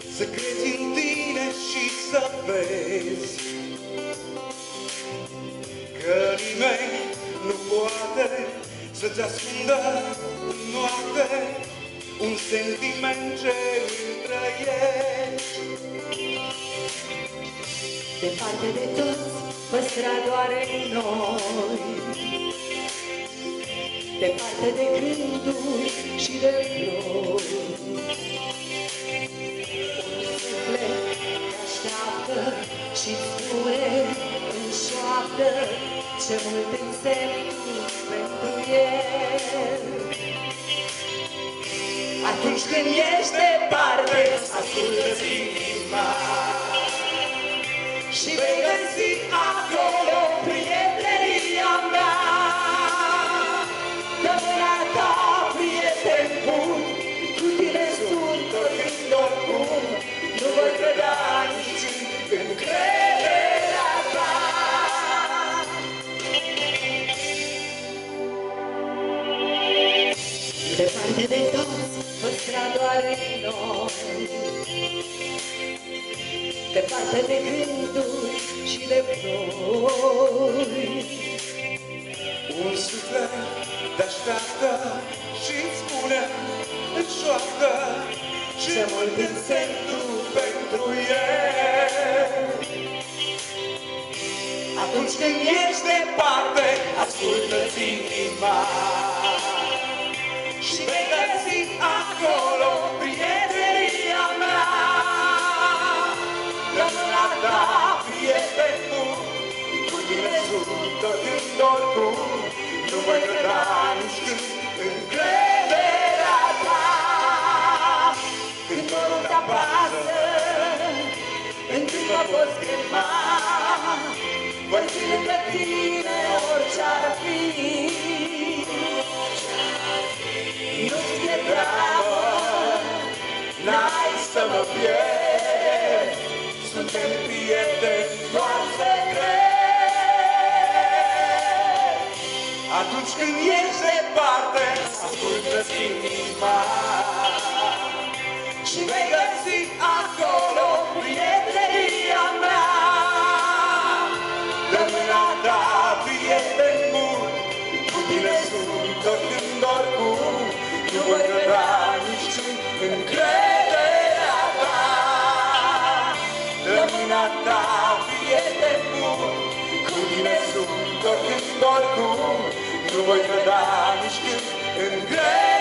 să crezi în tine și să vezi că nimeni nu poate să-ți ascundă în noapte un sentiment ce îl trăiești. Departe de toți, păstra doar în noi, departe de gânduri și de flori. Un suflet te așteaptă și-ți spune în șoaptă ce mult însemni pentru el. Atunci când ești departe, ascultă-ți inima și vei găsi acolo prietenia mea. Dă mâna ta, prieten bun, cu tine sunt oricând oricum, nu voi cădea nici în încrederea ta. Departe de toți, păstra doar în noi, departe de gânduri și de flori. Un suflet te-așteaptă și-ți spune în șoaptă ce mult însemni tu pentru el. Atunci când ești departe, ascultă-ți inima și vei găsi acolo prietenia mea. Dă mâna ta, prieten bun, cu tine sunt oricând oricum, nu voi cădea nici când încrederea ta. Când dorul te apasă, în când mă poți chema, voi fi lângă tine orice-ar fi. Nu-ți fie treabă, n-ai să mă pierd, suntem prieteni doar secret. Atunci când ești departe, ascultă-ți inima și vei găsi acolo prietenia mea. Dă mâna ta, prieten bun, cu tine sunt oricând oricum, nu voi cădea nici în încrederea ta. Dă mâna ta, prieten bun, cu tine sunt oricând oricum, nu voi cădea nici când în încrederea ta.